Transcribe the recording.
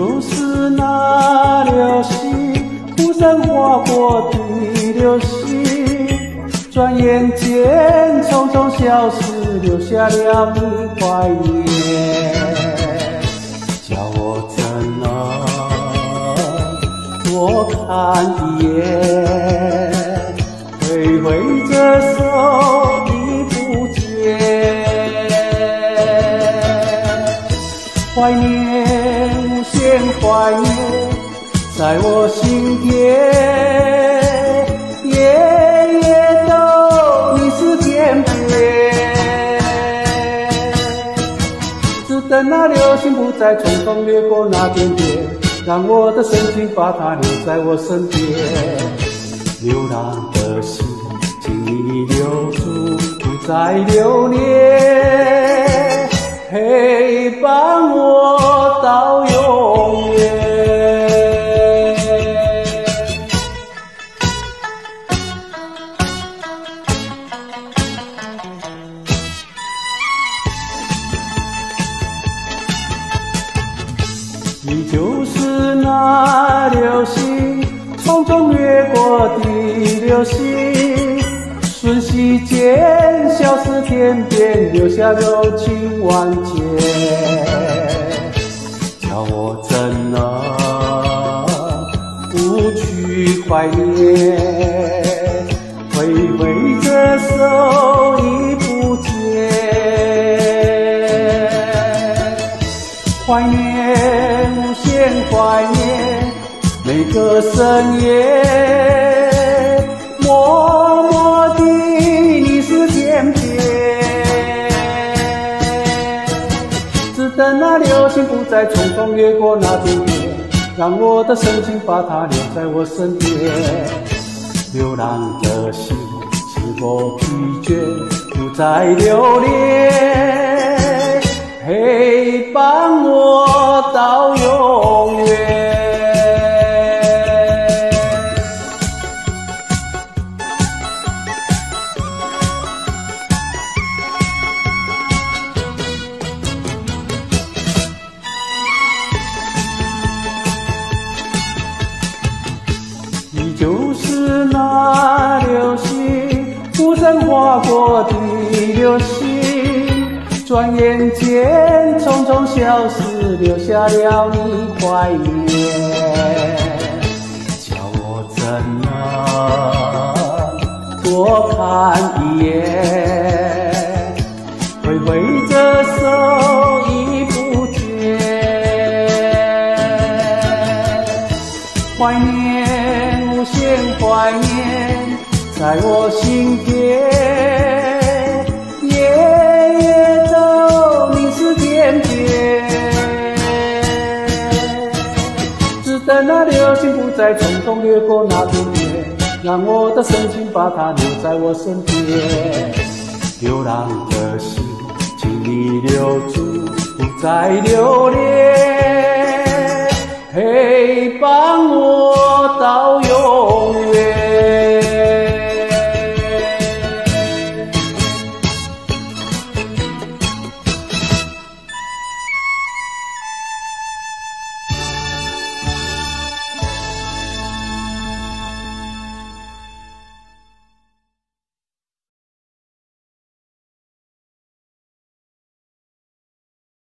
就是那流星，忽闪划过的流星，转眼间匆匆消失，留下了你怀念。叫我怎能多看一眼，挥挥着手已不见，怀念无限怀念，在我心田，夜夜都你是天边，只等那流星不再匆匆掠过那边边，让我的深情把它留在我身边。流浪的心，请你留住，不再留恋，陪伴我到永远。你就是那流星，匆匆掠过的流星，瞬息间消失天边，留下柔情万千。叫我怎能不去怀念，挥挥着手已不见，怀念无限怀念，每个深夜，默默地你是天边，只等那流星不再匆匆掠过那边边，让我的深情把它留在我身边。流浪的心，是否疲倦，不再留恋，陪伴我到永远。你就是那流星，忽闪划过的流星，转眼间匆匆消失，留下了你怀念。叫我怎能多看一眼，挥挥着手已不见，怀念无限怀念，在我心田，夜夜都你是天边，只等那流星不再匆匆掠过那边边，让我的深情把它留在我身边。流浪的心，请你留住，不再留恋，陪伴我